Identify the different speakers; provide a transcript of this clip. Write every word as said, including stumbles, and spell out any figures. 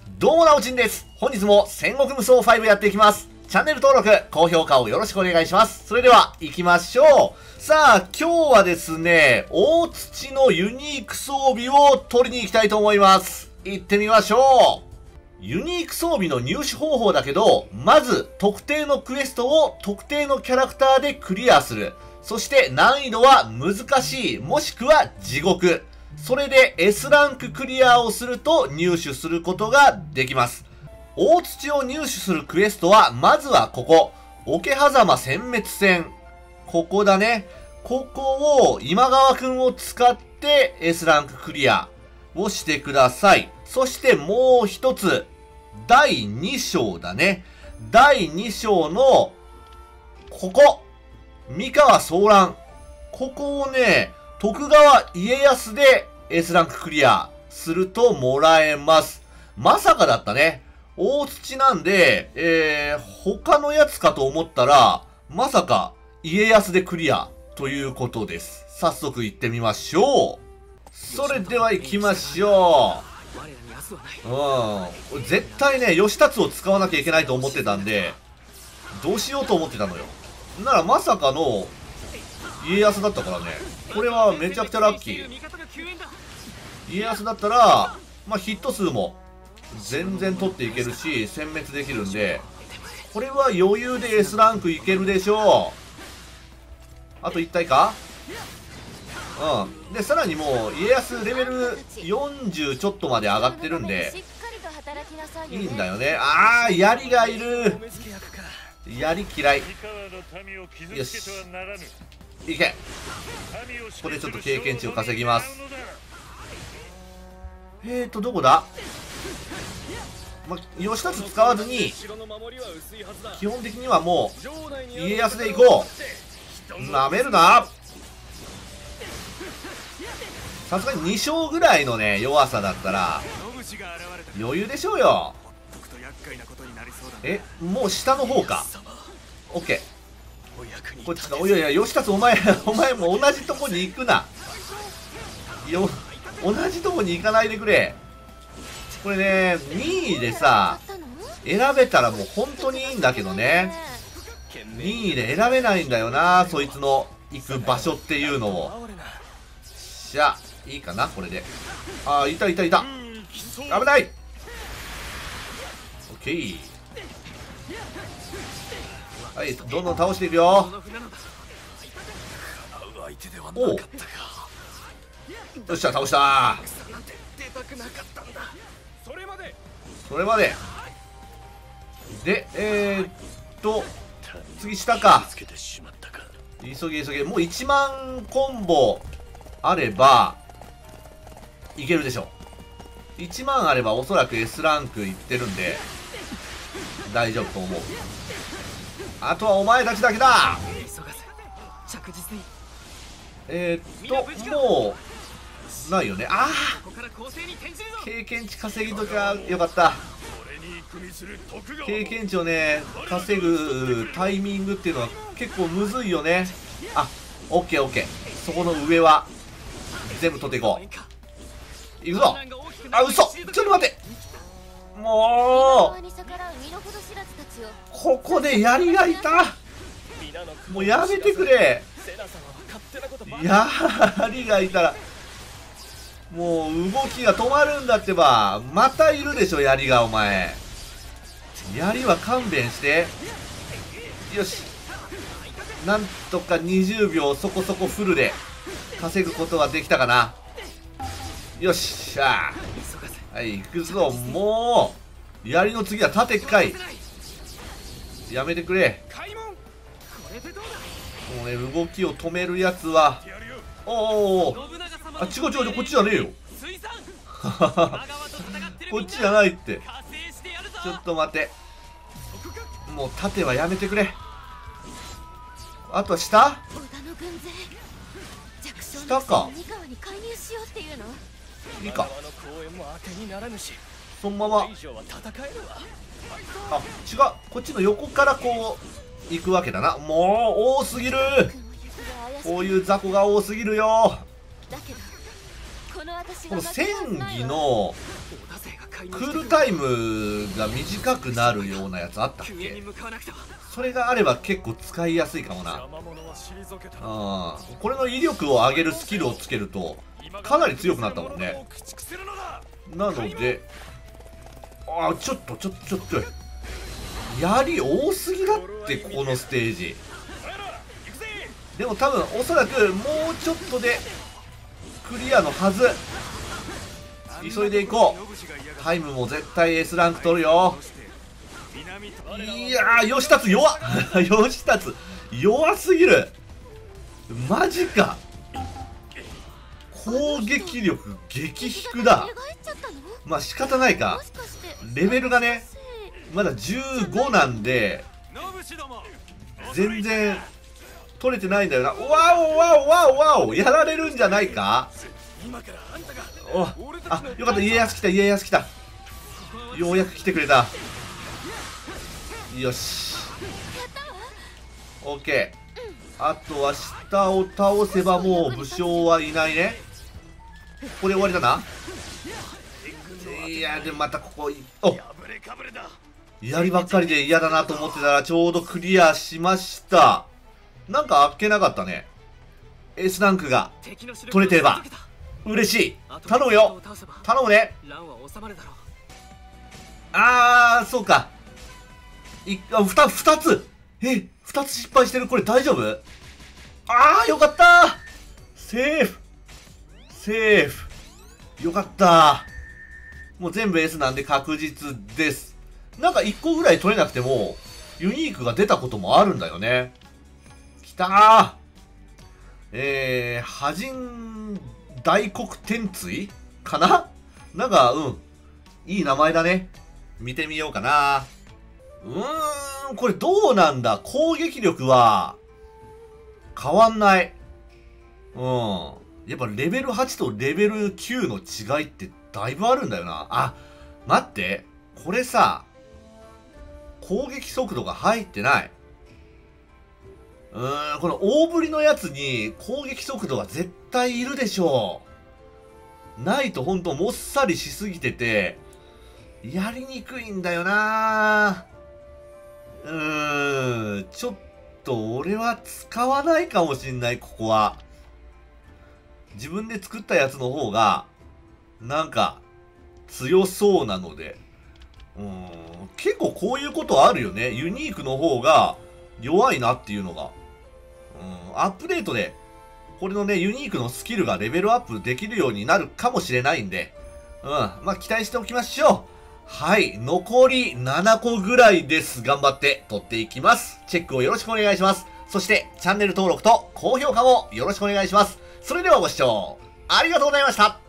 Speaker 1: どうもなおちんです。本日も戦国無双ファイブやっていきます。チャンネル登録、高評価をよろしくお願いします。それでは行きましょう。さあ今日はですね、大土のユニーク装備を取りに行きたいと思います。行ってみましょう。ユニーク装備の入手方法だけど、まず特定のクエストを特定のキャラクターでクリアする。そして難易度は難しい、もしくは地獄。それで エス ランククリアをすると入手することができます。大土を入手するクエストは、まずはここ。桶狭間殲滅戦。ここだね。ここを今川くんを使って エス ランククリアをしてください。そしてもう一つ。だいに章だね。だいに章の、ここ。三河総乱。ここをね、徳川家康で エス ランククリアするともらえます。まさかだったね。大土なんで、えー、他のやつかと思ったら、まさか家康でクリアということです。早速行ってみましょう。それでは行きましょう。うん。絶対ね、義達を使わなきゃいけないと思ってたんで、どうしようと思ってたのよ。ならまさかの家康だったからね。これはめちゃくちゃラッキー。家康だったら、まあ、ヒット数も全然取っていけるし、殲滅できるんで、これは余裕で エス ランクいけるでしょう。あといち体か。うん。で、さらにもう、家康レベルよんじゅうちょっとまで上がってるんで、いいんだよね。あー、槍がいる。槍嫌い。よし。いけ。ここでちょっと経験値を稼ぎます。えーと、どこだ。ま、義達使わずに、基本的にはもう、家康で行こう。なめるな。さすがにに章ぐらいのね、弱さだったら、余裕でしょうよ。え、もう下の方か。オッケー。こっちか。おいやいや、義達お前、お前も同じとこに行くな。よ、同じとこに行かないでくれ。これね、にいでさ、選べたらもう本当にいいんだけどね。にいで選べないんだよな、そいつの行く場所っていうのを。しゃ、いいかな、これで。あー、いたいたいた。危ない。オッケー。はい、どんどん倒していくよ。おう。よっしゃ、倒したー。それまで。で、えー、っと、次下か。急げ急げ。もういちまんコンボあれば、いけるでしょ。いちまんあればおそらく エス ランクいってるんで、大丈夫と思う。あとはお前たちだけだ。えー、っと、もう、ないよね。ああ、経験値稼ぎときゃよかった。経験値をね、稼ぐタイミングっていうのは結構むずいよね。あ、オッケーオッケー。そこの上は、全部取っていこう。いくぞ。あ、嘘。ちょっと待って。もう、ここで槍がいた。もうやめてくれ。槍がいたらもう動きが止まるんだってば。またいるでしょ槍が。お前槍は勘弁して。よし、なんとかにじゅうびょうそこそこフルで稼ぐことはできたかな。よっしゃー。はい、行くぞ。もう槍の次は盾かい。やめてくれ。もうね、動きを止めるやつは。おお、あ、違う違う違う、こっちじゃねえよ。こっちじゃないって。ちょっと待て。もう盾はやめてくれ。あとは下下か。いいか。そのまま。あ、違う。こっちの横からこう行くわけだな。もう多すぎる。こういう雑魚が多すぎるよ。この戦技のクールタイムが短くなるようなやつあったっけ？それがあれば結構使いやすいかもな。あー、これの威力を上げるスキルをつけるとかなり強くなったもんね。なので、あー、ちょっとちょっとちょっと槍多すぎだって、このステージ。でも多分おそらくもうちょっとでクリアのはず。急いでいこう。タイムも絶対 エス ランク取るよ。いやー、吉達弱っ吉達弱すぎる。マジか。攻撃力激低だ。まあ仕方ないか。レベルがねまだじゅうごなんで全然取れてないんだよな。わおわおわおわお、やられるんじゃないか。お、あ、よかった。家康来た、家康来た。ようやく来てくれた。よし、オッケー。あとは下を倒せばもう武将はいないね。ここで終わりだな。いやでもまたここ、お、槍ばっかりで嫌だなと思ってたらちょうどクリアしました。なんかあっけなかったね。 エス ランクが取れてれば嬉しい。頼むよ、頼むね。あー、そうか。いあ、ふた、二つえ、二つ失敗してる。これ大丈夫？あー、よかったー。セーフセーフ、よかったー。もう全部 エス なんで確実です。なんかいっこぐらい取れなくてもユニークが出たこともあるんだよね。きたー。えー、破人大黒天椎かな。なんか、うん、いい名前だね。見てみようかな。うーん、これどうなんだ。攻撃力は変わんない。うん。やっぱレベルはちとレベルきゅうの違いってだいぶあるんだよな。あ、待って。これさ、攻撃速度が入ってない。うーん、この大振りのやつに攻撃速度は絶対いるでしょう。ないとほんともっさりしすぎてて、やりにくいんだよな。うーん、ちょっと俺は使わないかもしんない、ここは。自分で作ったやつの方が、なんか、強そうなので。うーん、結構こういうことあるよね。ユニークの方が弱いなっていうのが。うん、アップデートで、これのね、ユニークのスキルがレベルアップできるようになるかもしれないんで、うん、まあ期待しておきましょう。はい、残りななこぐらいです。頑張って取っていきます。チェックをよろしくお願いします。そして、チャンネル登録と高評価もよろしくお願いします。それではご視聴ありがとうございました。